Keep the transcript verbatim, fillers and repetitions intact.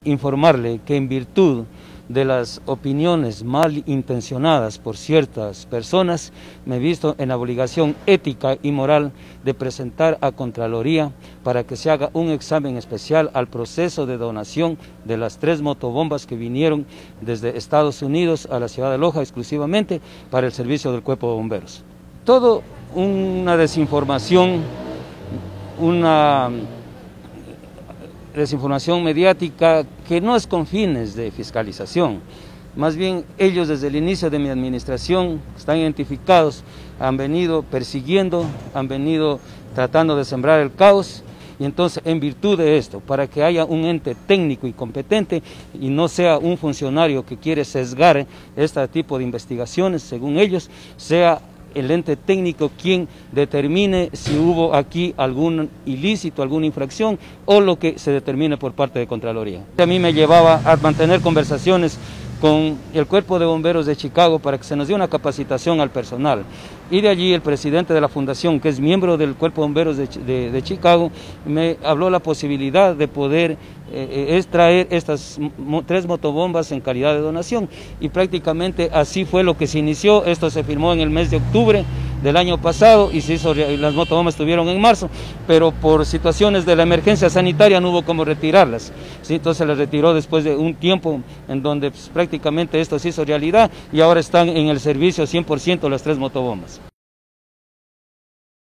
Informarle que en virtud de las opiniones mal intencionadas por ciertas personas, me he visto en la obligación ética y moral de presentar a Contraloría para que se haga un examen especial al proceso de donación de las tres motobombas que vinieron desde Estados Unidos a la ciudad de Loja exclusivamente para el servicio del Cuerpo de Bomberos. Todo una desinformación, una desinformación mediática que no es con fines de fiscalización. Más bien ellos desde el inicio de mi administración están identificados, han venido persiguiendo, han venido tratando de sembrar el caos, y entonces en virtud de esto, para que haya un ente técnico y competente y no sea un funcionario que quiere sesgar este tipo de investigaciones, según ellos, sea el ente técnico quien determine si hubo aquí algún ilícito, alguna infracción o lo que se determine por parte de Contraloría. A mí me llevaba a mantener conversaciones con el Cuerpo de Bomberos de Chicago para que se nos dé una capacitación al personal. Y de allí el presidente de la fundación, que es miembro del Cuerpo de Bomberos de, de, de Chicago, me habló la posibilidad de poder eh, extraer estas mo tres motobombas en calidad de donación. Y prácticamente así fue lo que se inició. Esto se firmó en el mes de octubre del año pasado y se hizo, las motobombas estuvieron en marzo, pero por situaciones de la emergencia sanitaria no hubo como retirarlas, ¿sí? Entonces se les retiró después de un tiempo en donde pues, prácticamente esto se hizo realidad y ahora están en el servicio cien por ciento las tres motobombas.